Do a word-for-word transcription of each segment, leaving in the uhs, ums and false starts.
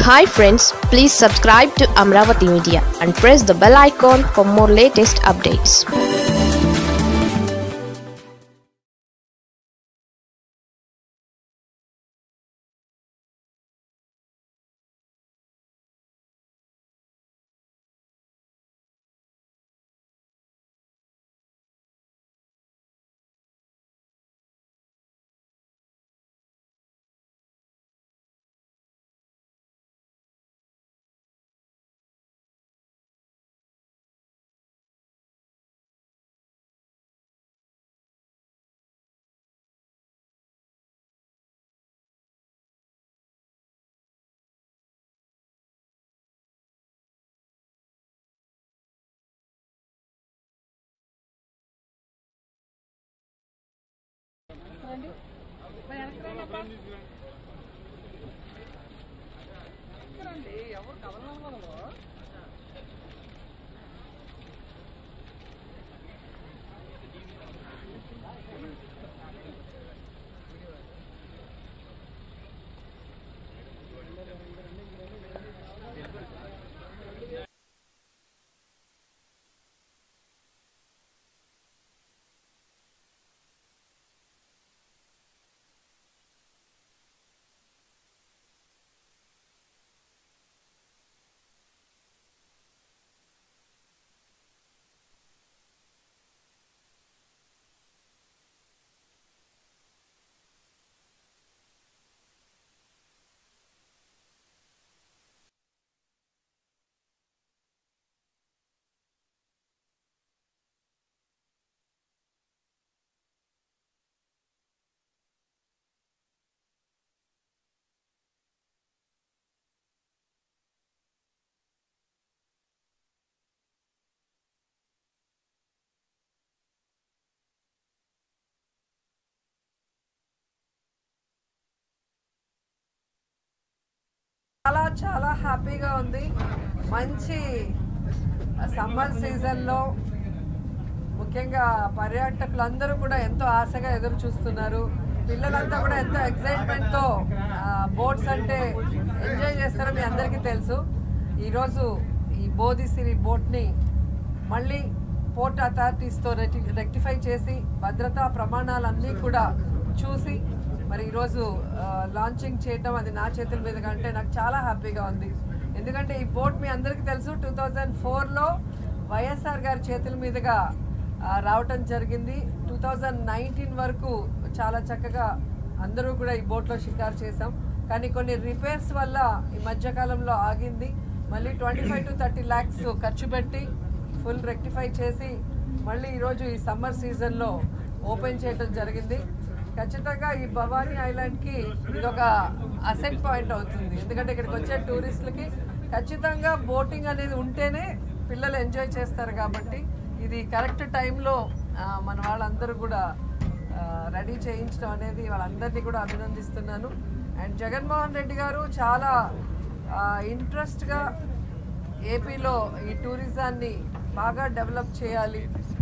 Hi friends, please subscribe to Amravati Media and press the bell icon for more latest updates. చాలా చాలా హ్యాపీగా ఉంది. మంచి summer సీజన్లో ముఖ్యంగా పర్యాటకులందరూ కూడా ఎంతో ఆశగా ఎదురు చూస్తున్నారు. పిల్లలంతా కూడా ఎంతో ఎక్సైట్మెంట్తో బోట్స్ అంటే ఎంజాయ్ చేస్తారో మీ అందరికీ తెలుసు. ఈరోజు ఈ బోధిసిరి బోట్ని మళ్ళీ పోర్ట్ అథారిటీస్తో రెక్టి రెక్టిఫై చేసి భద్రతా ప్రమాణాలన్నీ కూడా చూసి మరి ఈరోజు లాంచింగ్ చేయటం అది నా చేతుల మీద కంటే నాకు చాలా హ్యాపీగా ఉంది. ఎందుకంటే ఈ బోట్ మీ అందరికీ తెలుసు టూ థౌజండ్ ఫోర్లో వైఎస్ఆర్ గారి చేతుల మీదుగా రావటం జరిగింది. టూ థౌజండ్ నైన్టీన్ వరకు చాలా చక్కగా అందరూ కూడా ఈ బోట్లో షికారు చేసాం. కానీ కొన్ని రిపేర్స్ వల్ల ఈ మధ్యకాలంలో ఆగింది. మళ్ళీ twenty five to thirty lakhs ఖర్చు పెట్టి ఫుల్ రెక్టిఫై చేసి మళ్ళీ ఈరోజు ఈ సమ్మర్ సీజన్లో ఓపెన్ చేయడం జరిగింది. ఖచ్చితంగా ఈ భవానీ ఐలాండ్కి ఇది ఒక అసెట్ పాయింట్ అవుతుంది. ఎందుకంటే ఇక్కడికి వచ్చే టూరిస్టులకి ఖచ్చితంగా బోటింగ్ అనేది ఉంటేనే పిల్లలు ఎంజాయ్ చేస్తారు. కాబట్టి ఇది కరెక్ట్ టైంలో మన వాళ్ళందరూ కూడా రెడీ చేయించడం అనేది వాళ్ళందరినీ కూడా అభినందిస్తున్నాను. అండ్ జగన్మోహన్ రెడ్డి గారు చాలా ఇంట్రెస్ట్గా ఏపీలో ఈ టూరిజాన్ని బాగా డెవలప్ చేయాలి,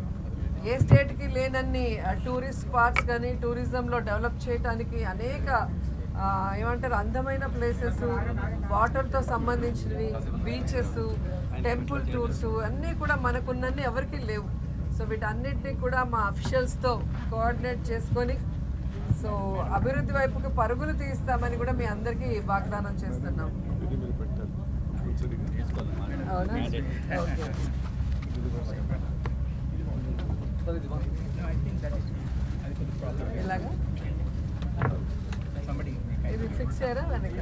ఏ స్టేట్కి లేనన్ని టూరిస్ట్ స్పాట్స్ కానీ టూరిజంలో డెవలప్ చేయడానికి అనేక ఏమంటారు అందమైన ప్లేసెస్, వాటర్తో సంబంధించినవి, బీచెస్, టెంపుల్ టూర్స్ అన్నీ కూడా మనకున్నన్ని ఎవరికి లేవు. సో వీటన్నిటినీ కూడా మా అఫీషియల్స్తో కోఆర్డినేట్ చేసుకొని సో అభివృద్ధి వైపుకి పరుగులు తీస్తామని కూడా మీ అందరికీ వాగ్దానం చేస్తున్నాం. అవునా? ఓకే. ఇలాగా ఇది ఫిక్స్ చేయరా వెనక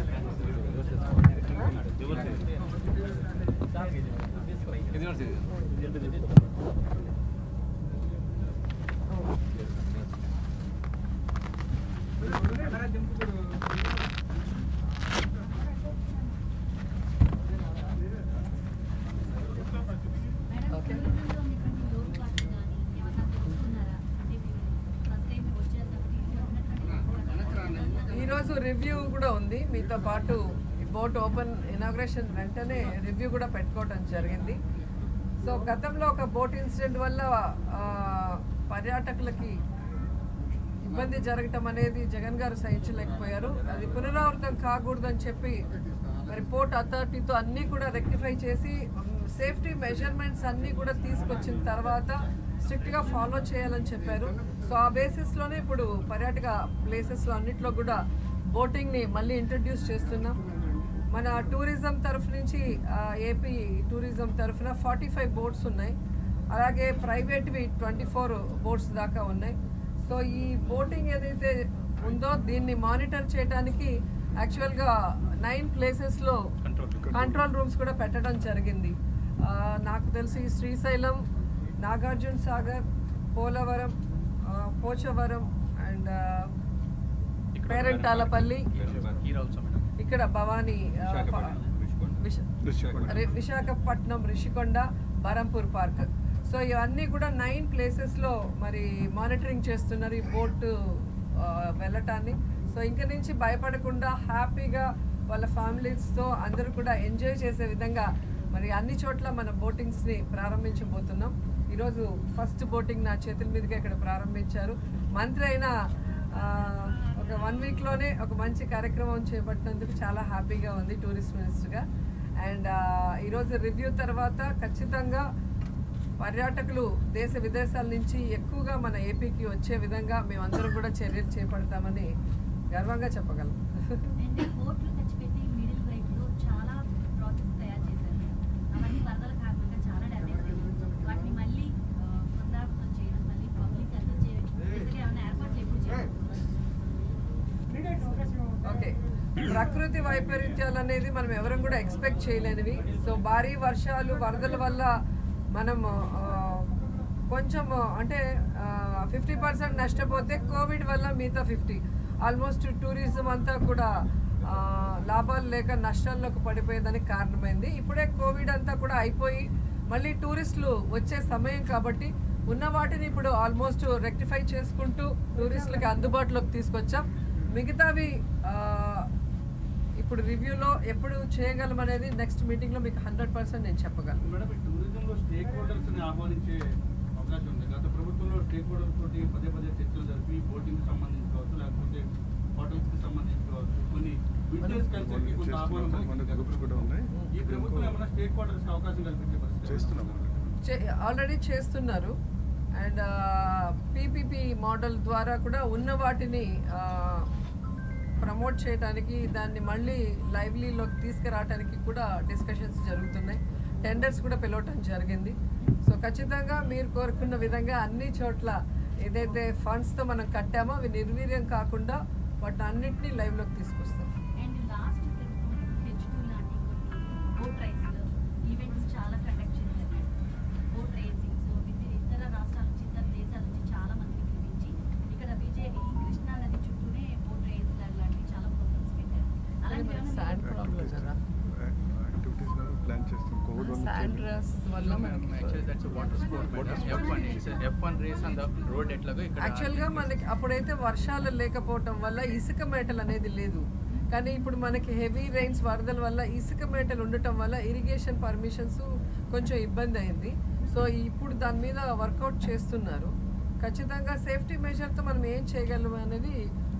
ఈరోజు రివ్యూ కూడా ఉంది మీతో పాటు. బోట్ ఓపెన్ ఇనాగ్రేషన్ వెంటనే రివ్యూ కూడా పెట్టుకోవడం జరిగింది. సో గతంలో ఒక బోట్ ఇన్సిడెంట్ వల్ల పర్యాటకులకి ఇబ్బంది జరగటం అనేది జగన్ గారు సహించలేకపోయారు. అది పునరావృతం కాకూడదని చెప్పి మరి పోర్ట్ అథారిటీతో అన్నీ కూడా రెక్టిఫై చేసి సేఫ్టీ మెజర్మెంట్స్ అన్నీ కూడా తీసుకొచ్చిన తర్వాత స్ట్రిక్ట్గా ఫాలో చేయాలని చెప్పారు. సో ఆ బేసిస్లోనే ఇప్పుడు పర్యాటక ప్లేసెస్లో అన్నిట్లో కూడా బోటింగ్ని మళ్ళీ ఇంట్రడ్యూస్ చేస్తున్నాం. మన టూరిజం తరఫు నుంచి ఏపీ టూరిజం తరఫున ఫార్టీ ఫైవ్ బోట్స్ ఉన్నాయి. అలాగే ప్రైవేట్వి ట్వంటీ ఫోర్ బోట్స్ దాకా ఉన్నాయి. సో ఈ బోటింగ్ ఏదైతే ఉందో దీన్ని మానిటర్ చేయడానికి యాక్చువల్గా నైన్ ప్లేసెస్లో కంట్రోల్ రూమ్స్ కూడా పెట్టడం జరిగింది. నాకు తెలిసి శ్రీశైలం, నాగార్జున సాగర్, పోలవరం, పోచవరం అండ్ పేరంటాలపల్లి, ఇక్కడ భవానీ, విశాఖపట్నం, రిషికొండ, బరంపూర్ పార్క్. సో ఇవన్నీ కూడా నైన్ ప్లేసెస్లో మరి మానిటరింగ్ చేస్తున్నారు ఈ బోటు వెళ్ళటాన్ని. సో ఇంక నుంచి భయపడకుండా హ్యాపీగా వాళ్ళ ఫ్యామిలీస్తో అందరూ కూడా ఎంజాయ్ చేసే విధంగా మరి అన్ని చోట్ల మన బోటింగ్స్ని ప్రారంభించబోతున్నాం. ఈరోజు ఫస్ట్ బోటింగ్ నా చేతుల మీదుగా ఇక్కడ ప్రారంభించారు. మంత్రి అయిన ఒక వన్ వీక్లోనే ఒక మంచి కార్యక్రమం చేపట్టినందుకు చాలా హ్యాపీగా ఉంది టూరిస్ట్ మినిస్టర్గా. అండ్ ఈరోజు రివ్యూ తర్వాత ఖచ్చితంగా పర్యాటకులు దేశ విదేశాల నుంచి ఎక్కువగా మన ఏపీకి వచ్చే విధంగా మేమందరం కూడా చర్యలు చేపడతామని గర్వంగా చెప్పగలం. ఓకే, ప్రకృతి వైపరీత్యాలు అనేది మనం ఎవరం కూడా ఎక్స్పెక్ట్ చేయలేనివి. సో భారీ వర్షాలు, వరదల వల్ల మనం కొంచెం అంటే ఫిఫ్టీ పర్సెంట్ నష్టపోతే కోవిడ్ వల్ల మిగతా ఫిఫ్టీ ఆల్మోస్ట్ టూరిజం అంతా కూడా లాభాలు లేక నష్టాల్లోకి పడిపోయేదానికి కారణమైంది. ఇప్పుడే కోవిడ్ అంతా కూడా అయిపోయి మళ్ళీ టూరిస్టులు వచ్చే సమయం కాబట్టి ఉన్న వాటిని ఇప్పుడు ఆల్మోస్ట్ రెక్టిఫై చేసుకుంటూ టూరిస్టులకి అందుబాటులోకి తీసుకొచ్చాం. మిగతావి ఇప్పుడు రివ్యూలో ఎప్పుడు చేయగలం అనేది నెక్స్ట్ మీటింగ్లో మీకు హండ్రెడ్ పర్సెంట్ నేను చెప్పగలను. మేడం, టూరిజంలో స్టేక్ హోల్డర్స్ని ఆహ్వానించే అవకాశం ఉంది. గత ప్రభుత్వంలో స్టేక్ హోల్డర్స్ తోటి పదే పదే చర్చలు జరిపి బోటింగ్కి సంబంధించి కావచ్చు, లేకపోతే హోటల్స్కి సంబంధించి కావచ్చు, కొన్ని బిజినెస్ కల్చర్కి కొంత ఆహ్వానం ఉన్నాయి. ఈ ప్రభుత్వం ఏమైనా స్టేక్ హోల్డర్స్కి అవకాశం కల్పించే పరిస్థితి ఆల్రెడీ చేస్తున్నారు. అండ్ పీపీపీ మోడల్ ద్వారా కూడా ఉన్న వాటిని ప్రమోట్ చేయడానికి, దాన్ని మళ్ళీ లైవ్లీలోకి తీసుకురావడానికి కూడా డిస్కషన్స్ జరుగుతున్నాయి. టెండర్స్ కూడా పిలవటం జరిగింది. సో ఖచ్చితంగా మీరు కోరుకున్న విధంగా అన్ని చోట్ల ఏదైతే ఫండ్స్తో మనం కట్టామో అవి నిర్వీర్యం కాకుండా వాటి అన్నింటినీ లైవ్లోకి తీసుకొస్తాం. యాక్చువల్గా మనకి అప్పుడైతే వర్షాలు లేకపోవటం వల్ల ఇసుక మేటలు అనేది లేదు. కానీ ఇప్పుడు మనకి హెవీ రెయిన్స్, వరదల వల్ల ఇసుక మేటలు ఉండటం వల్ల ఇరిగేషన్ పర్మిషన్స్ కొంచెం ఇబ్బంది అయింది. సో ఇప్పుడు దాని మీద వర్కౌట్ చేస్తున్నారు. ఖచ్చితంగా సేఫ్టీ మెజర్తో మనం ఏం చేయగలం అనేది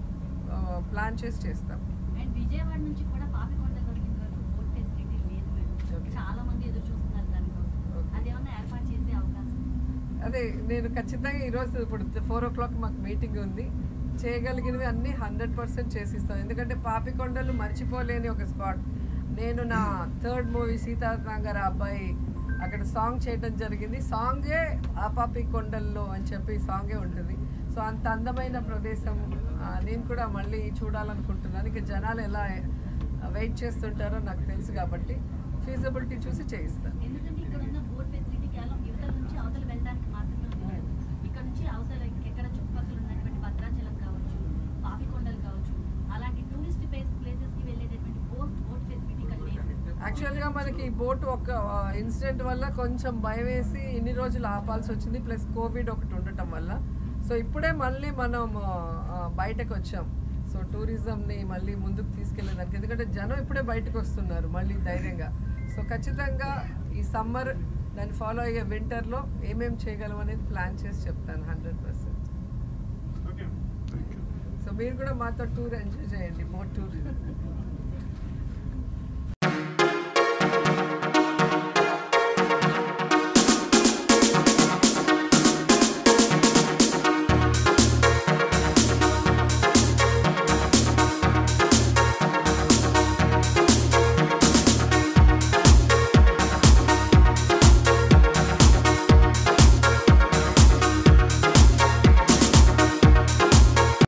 ప్లాన్ చేసి చేస్తాం. విజయవాడ నుంచి కూడా పాపికొండ బోట్ ఫెసిలిటీ లేదు మేడం. చాలా మంది ఎదురు చూస్తున్నారు దానికోసం. అదేమన్నా ఏర్పాటు చేసే అవకాశం? అదే నేను ఖచ్చితంగా ఈరోజు ఇప్పుడు ఫోర్ ఓ క్లాక్ మాకు మీటింగ్ ఉంది. చేయగలిగినవి అన్నీ హండ్రెడ్ పర్సెంట్ చేసిస్తాను. ఎందుకంటే పాపికొండలు మర్చిపోలేని ఒక స్పాట్. నేను నా థర్డ్ మూవీ సీతారాంగారు అబ్బాయి అక్కడ సాంగ్ చేయడం జరిగింది. సాంగే ఆ పాపికొండల్లో అని చెప్పి సాంగే ఉంటుంది. సో అంత అందమైన ప్రదేశం నేను కూడా మళ్ళీ చూడాలనుకుంటున్నాను. ఇక జనాలు ఎలా వెయిట్ చేస్తుంటారో నాకు తెలుసు కాబట్టి ఫీజిబిలిటీ చూసి చేయిస్తాను. ఎందుకంటే ఇక్కడ ఉన్న బోట్ ఫెసిలిటీ కేవలం యువతల నుంచి అవతల వెళ్ళడానికి మాత్రమే ఉంది. ఇక్కడ నుంచి అవతల ఎక్కడ చుట్టుపక్కల ఉన్నటువంటి భద్రాచలం కావచ్చు, పాపికొండలు కావచ్చు, అలాంటి టూరిస్ట్ ప్లేసెస్కి వెళ్ళేటటువంటి బోట్ బోట్ ఫెసిలిటీ ఇక్కడ లేదు. యాక్చువల్గా మనకి బోట్ ఒక ఇన్సిడెంట్ వల్ల కొంచెం భయం వేసి ఇన్ని రోజులు ఆపాల్సి వచ్చింది. ప్లస్ కోవిడ్ ఒకటి ఉండటం వల్ల. సో ఇప్పుడే మళ్ళీ మనం బయటకు వచ్చాం. సో టూరిజంని మళ్ళీ ముందుకు తీసుకెళ్ళేదానికి, ఎందుకంటే జనం ఇప్పుడే బయటకు వస్తున్నారు మళ్ళీ ధైర్యంగా. సో ఖచ్చితంగా ఈ సమ్మర్ దాన్ని ఫాలో అయ్యే వింటర్లో ఏమేమి చేయగలం అనేది ప్లాన్ చేసి చెప్తాను హండ్రెడ్ పర్సెంట్. సో మీరు కూడా మాతో టూర్ ఎంజాయ్ చేయండి, బోట్ టూర్.